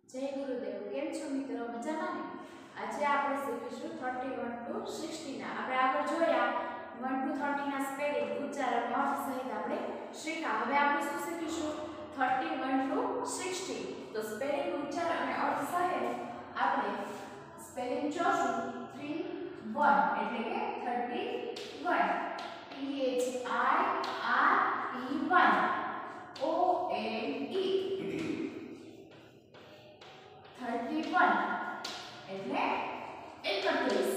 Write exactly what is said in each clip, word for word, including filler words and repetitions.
जय गुरुदेव केम छो मित्रों मजामां ने आज આપણે શીખીશું thirty-one to sixty ના આપણે આગળ જોયા one to thirty ના સ્પેલિંગ ઉચ્ચારણ અર્થ સહિત આપણે શીખ્યા હવે આપણે શું શીખીશું thirty-one to sixty તો સ્પેલિંગ ઉચ્ચારણ અને અર્થ સહિત આપણે સ્પેલિંગ જોશું three one એટલે કે thirty-one T H I R T one O N E thirty-one એટલે એકત્રીસ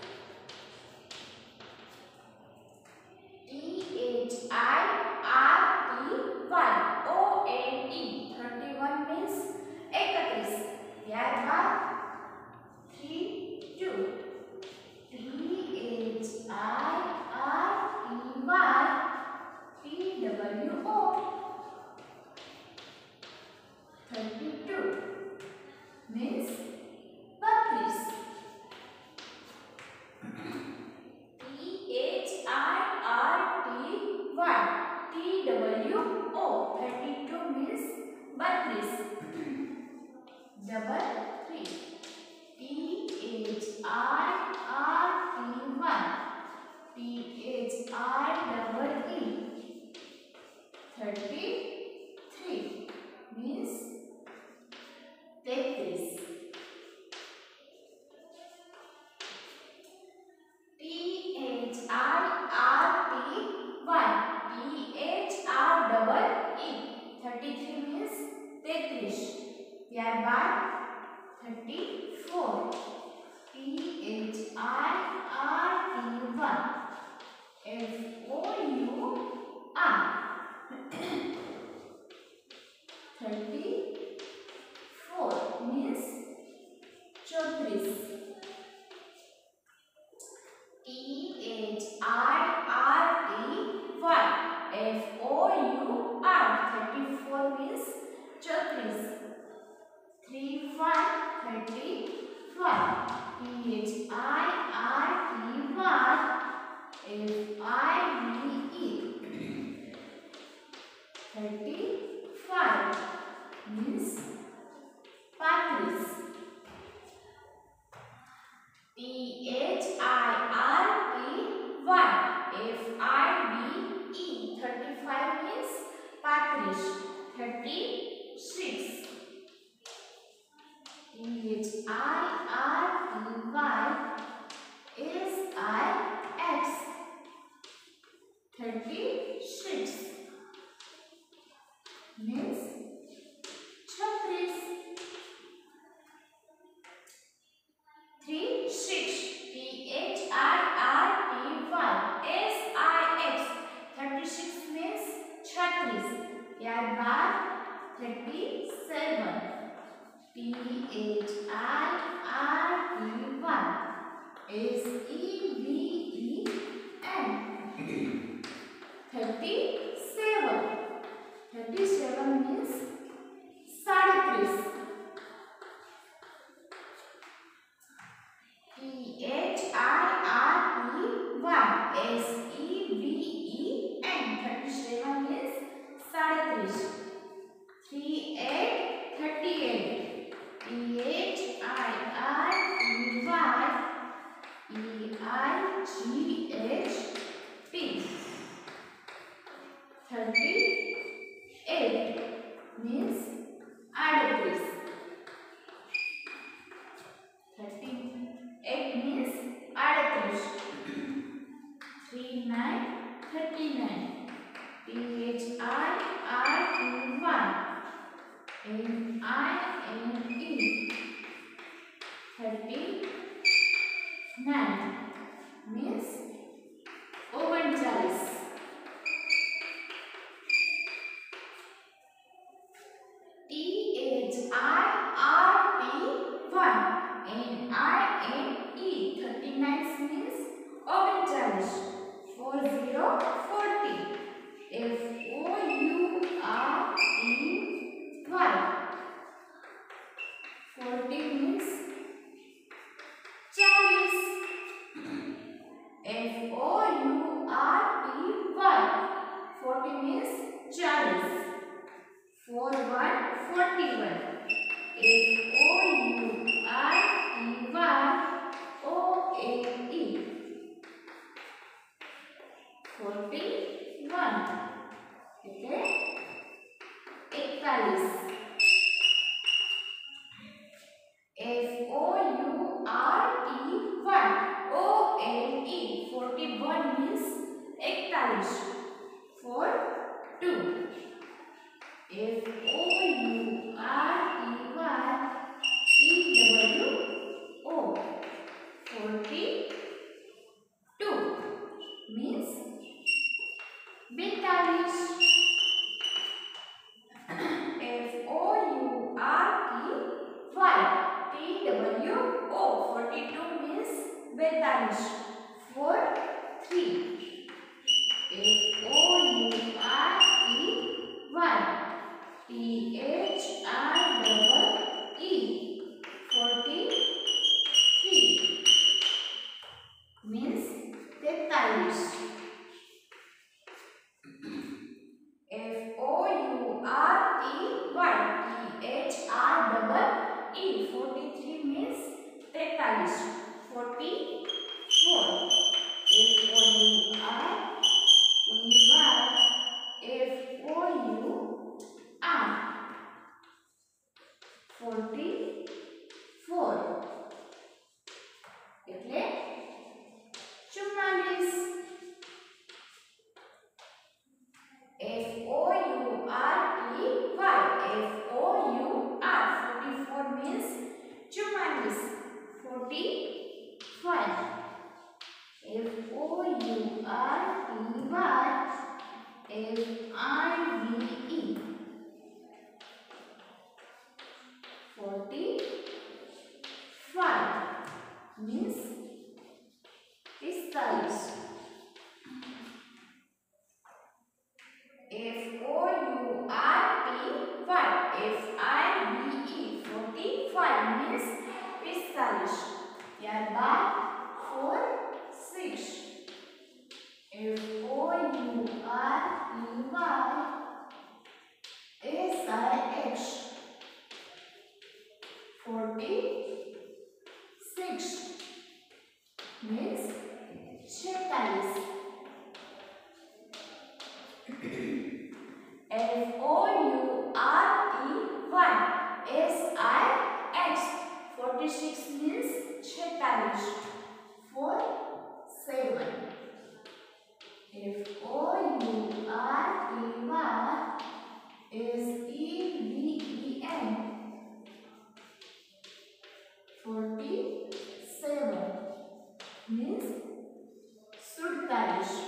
T H I R T one O N E thirty-one means એકત્રીસ ત્યારબાદ thirty-two T H I R T Y T W O thirty-two means बत्तीस T H I R T Y T W O thirty-two means बत्तीस double three T H I R T one T H I double E thirty-three means तेतीस T H I R T Y T H R double E thirty-three means तेतीस ત્યારબાદ thirty-four T H I R T one F O U R thirty four means चौंतीस T H I R T Y F O U R thirty-four means चौंतीस three one thirty-one T H I R T Y F I V E thirty-five means पैंतीस T H I R T Y F I V E thirty-five means पैंतीस thirty-six T H I R T Y forty one એટલે એકતાલીસ. F O U R T one O N E forty-one means એકતાલીસ. four two. F O U R T one E W O forty-two means બેતાલીસ. F O U R T Y T W O forty-two means બેતાલીસ. four three. F O U R T Y T H R E E forty-three means તેતાલીસ. F O U R T Y T H R E E forty-three means તેતાલીસ. forty-four. F O U R T Y F O U R forty-four એટલે ચુમ્માલીસ. F O U R T Y F O U R forty-four means ચુમ્માલીસ. forty-five. F O U R T Y F I V E forty-five means પિસ્તાલીસ. F O U R T Y F I V E forty-five means પિસ્તાલીસ. ત્યારબાદ four six. F O U R T Y S I X forty-six means છેતાલીસ. F O U R T Y S I X forty-six means છેતાલીસ. four seven. F O U R T Y S E V E N forty-seven means સુડતાલીસ.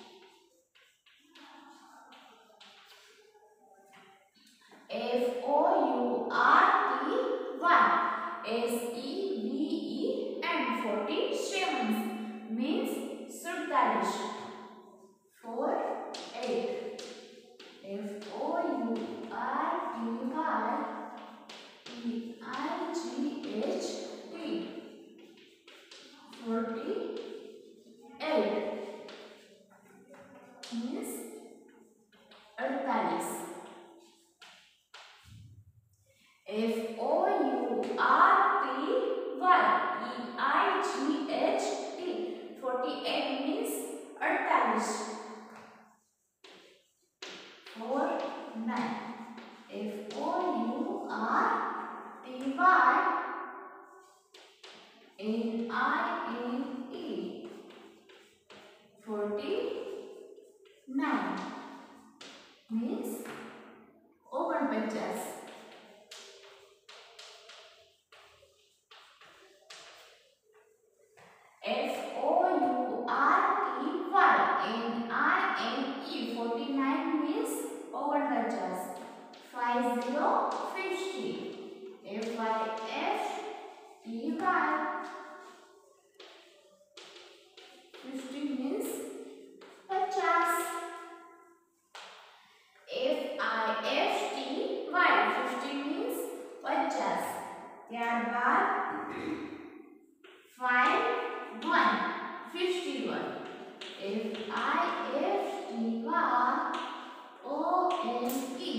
F O U R T Y S E V E N forty-seven means સુડતાલીસ. four eight. F O U R T Y E I G H T forty-eight means અડતાલીસ. F O U R T Y E I G H T forty-eight means અડતાલીસ. four nine. F O U R T Y N I N E forty-nine means ઓગણપચાસ. F O U R T Y N I N E forty-nine means ઓગણપચાસ. five zero fifty. F I F T Y fifty means પચાસ. F I F T Y fifty means પચાસ. ત્યારબાદ five one fifty-one. F I F T Y O N E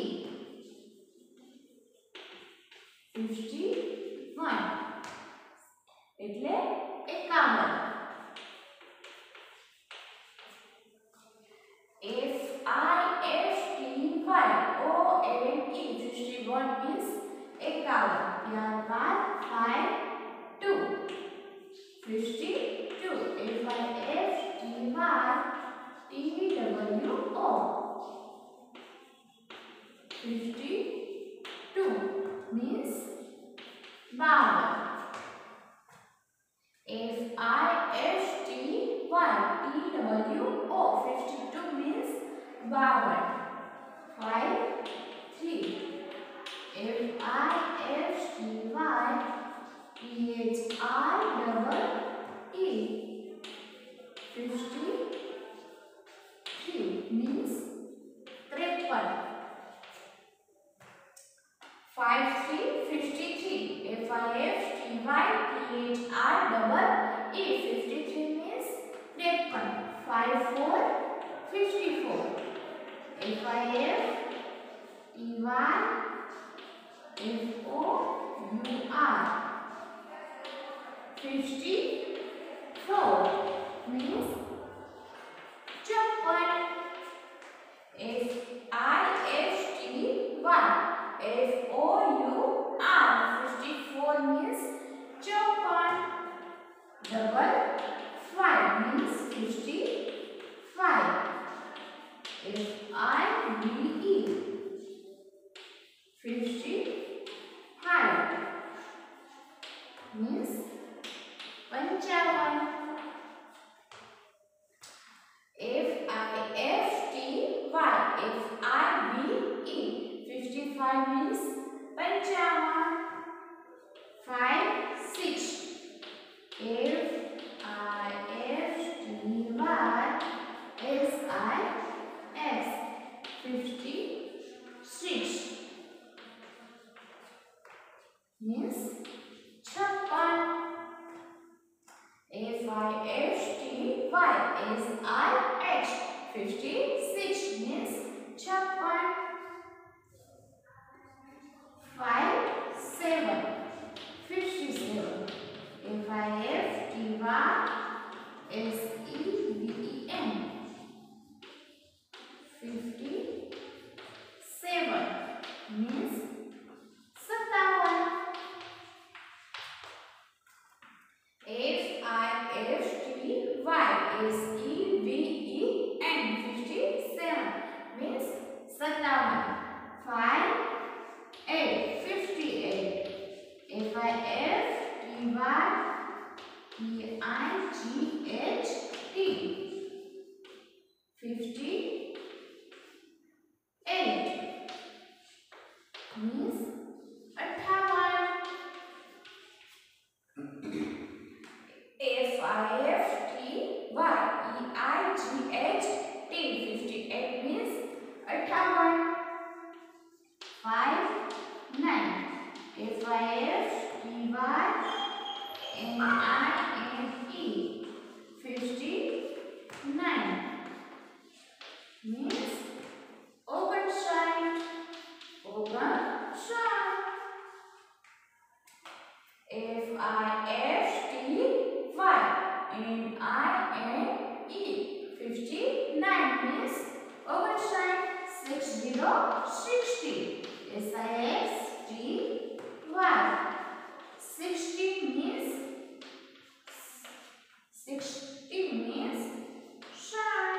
fifty-one એટલે એકાવન. one means एकावन ત્યારબાદ five two fifty-two F I F T Y T W O fifty-two means बावन F I F T Y T W O fifty-two means बावन five three F I F T Y T H I double E fifty-three means तिरपन five three fifty-three F I F T Y T H I double E fifty-three means तिरपन five four fifty-four F I F T Y F O U R fifty-four means चौवन F I F T Y F O U R fifty-four means चौवन double five means fifty-five F I V E fifty-five means पंचावन F I F T Y F I V E fifty-five means पंचावन five six F I F T Y S I S fifty-six means छप्पन F I F T Y S I H fifty-six means छप्पन five seven fifty-seven F I F T Y S E V E N fifty-seven means सत्तावन F I F T Y S E V E N fifty-seven means सत्तावन five eight fifty-eight F I F T Y P I G H T fifty-eight means अट्ठावन F I F T Y E I G H T fifty-eight means अट्ठावन five nine F I F T Y N I N E fifty-nine means ओगणसाठ ओगणसाठ F I F T Y N I N E fifty-nine means ओगणसाठ sixty sixty S I X T Y sixty means sixty means साठ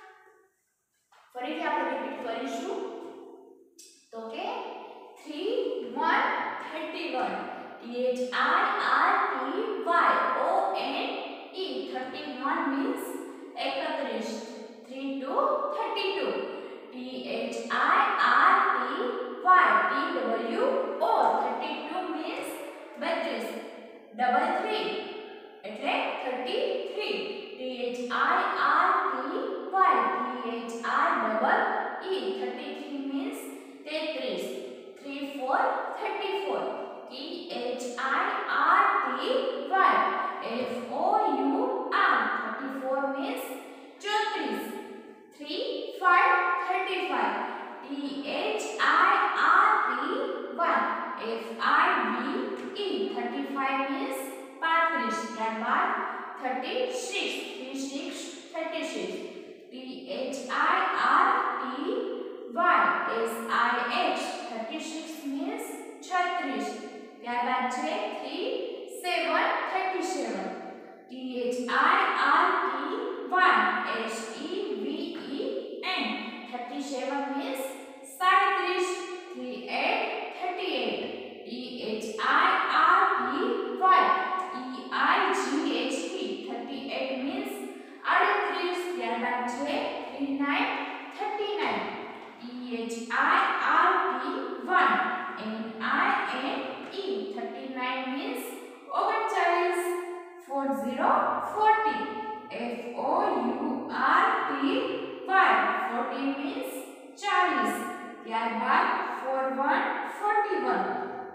ફરીથી આપણે repeat કરીશું તો કે three one thirty-one T H I R T Y O N E thirty-one means એકત્રીસ three two thirty-two T H I R T Y T W O thirty-two means બત્રીસ double three એટલે thirty-three T H I R T Y T H I double E thirty-three means તેત્રીસ three four thirty-four T H I R T Y F O U R thirty-four means चौंतीस three five thirty-five T H I R T Y F I V E thirty-five means पैंतीस ત્યારબાદ thirty-six thirty-six thirty-six T H I R T Y S I X thirty-six six means છત્રીસ. ત્યારબાદ છે three seven thirty-seven. T H I R T Y S E V E N. thirty-seven means સાડત્રીસ. three eight thirty-eight. T H I R T Y E I G H T. thirty-eight means અડત્રીસ. ત્યારબાદ છે three nine thirty-nine. T H I R T Y N I N E. thirty-nine means ઓગણચાલીસ. forty forty. F O U R T Y. forty means ચાલીસ. ત્યારબાદ forty-one forty-one.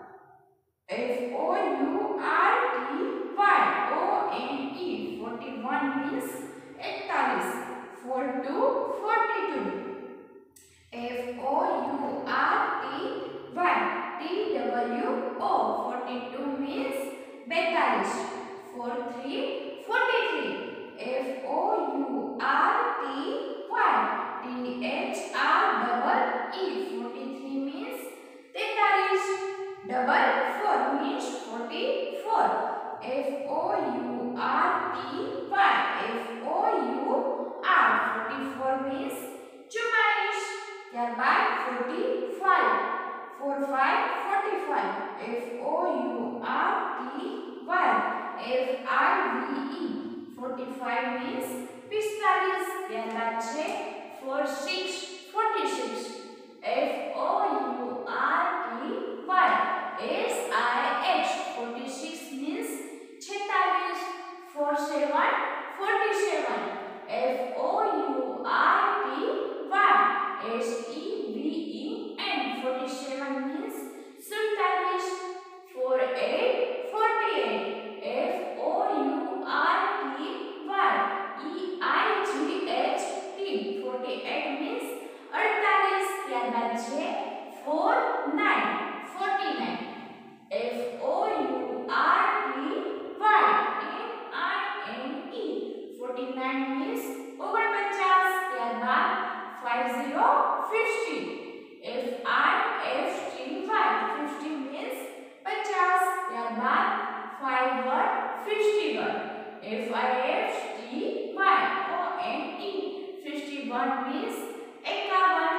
F O U R T Y O N E. forty-one means એકતાલીસ. forty-two forty-two. F O U R T Y T W O. forty-two means બેતાલીસ. forty-three forty-three. F O U R T Y T H R E E. forty-three means તેતાલીસ. double four means forty-four. F O U R T Y F O U R. forty-four means ચુમ્માલીસ. ત્યારબાદ forty-five. forty-five forty-five. F O U R T Y F I V E. forty-five means પિસ્તાલીસ. ત્યારબાદ છે forty-six forty-six. F O U R T Y S I X. forty-six means છેતાલીસ. forty-seven forty-seven. F O U R T Y S E V E N. forty-seven means સુડતાલીસ. forty-eight forty-eight. F O U R T Y E I G H T. forty-eight means અડતાલીસ. ત્યારબાદ છે forty-nine forty-nine. F O U R T Y N I N E. forty-nine means ઓગણપચાસ. ત્યારબાદ fifty fifty. F I F T Y. fifty means પચાસ. ત્યારબાદ fifty-one fifty-one. F I F T Y O N E. fifty-one means એકાવન.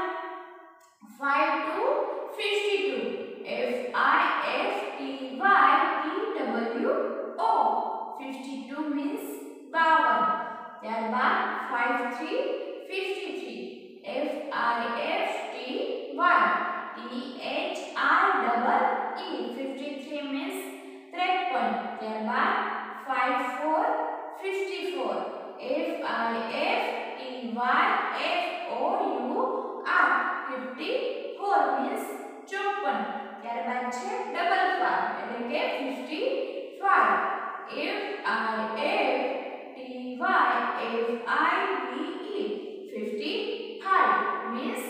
fifty-two fifty-two. F I F T Y T W O. fifty-two means બાવન. ત્યારબાદ fifty-three fifty-three. F I F T Y T H R E E. fifty-three means ત્રેપન. ત્યારબાદ fifty-four fifty-four. F I F T Y F O U R. fifty-four means ચોપન. ત્યારબાદ છે double five એટલે કે fifty-five. F I F T Y F I V E. fifty-five means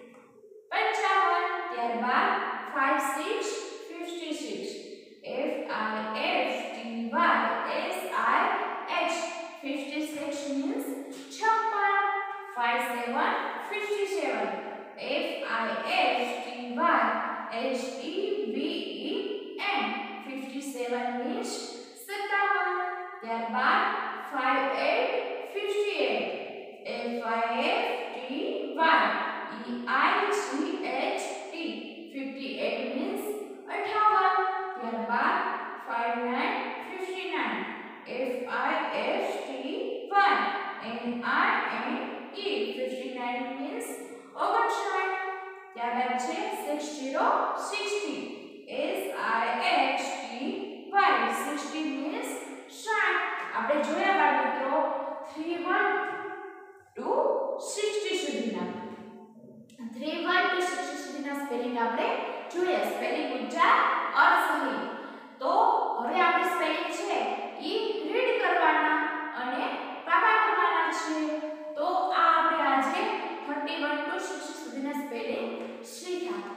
પંચાવન. ત્યારબાદ fifty-six fifty-six. F I F T Y S I X. fifty-six means છપ્પન. fifty-seven fifty-seven. F I F T Y H E V E N. fifty-seven means સત્તાવન. ત્યારબાદ fifty-eight fifty-eight. F I F T Y E I G H T. fifty-eight means અઠાવન. ત્યારબાદ fifty-nine fifty-nine. F I F T Y N I N E. fifty-nine means ઓગણસાઠ. ત્યારબાદ છે sixty sixty. S I X T Y. sixty means સાઠ. આપણે જોયા બાળ મિત્રો thirty-one to sixty સુધીના thirty-one to sixty સુધીના સ્પેલિંગ આપણે જોયા. સ્પેલિંગ ઉચ્ચાર અર્થ સહિત. તો હવે આપણે સ્પેલિંગ છે ઈ રીડ કરવાના અને પાકા કરવાના છે. તો આ આપણે આજે thirty-one to sixty સુધીના સ્પેલિંગ શીખ્યા.